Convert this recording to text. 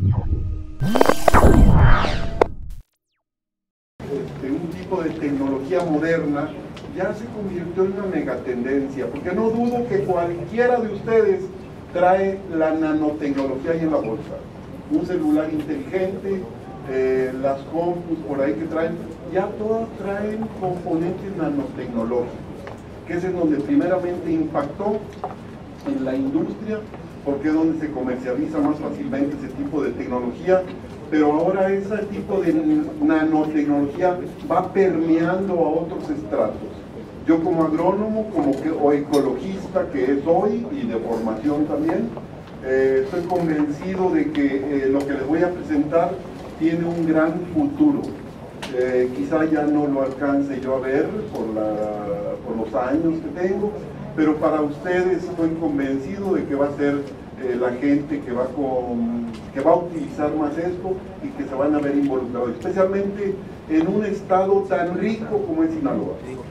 Un tipo de tecnología moderna ya se convirtió en una megatendencia, porque no dudo que cualquiera de ustedes trae la nanotecnología ahí en la bolsa. Un celular inteligente, las compus por ahí que traen, ya todas traen componentes nanotecnológicos, que es en donde primeramente impactó en la industria, porque es donde se comercializa más fácilmente ese tipo de tecnología, pero ahora ese tipo de nanotecnología va permeando a otros estratos. Yo como agrónomo, o ecologista que es hoy y de formación también, estoy convencido de que lo que les voy a presentar tiene un gran futuro. Quizá ya no lo alcance yo a ver por los años que tengo, pero para ustedes estoy convencido de que va a ser la gente que va a utilizar más esto y que se van a ver involucrados, especialmente en un estado tan rico como es Sinaloa.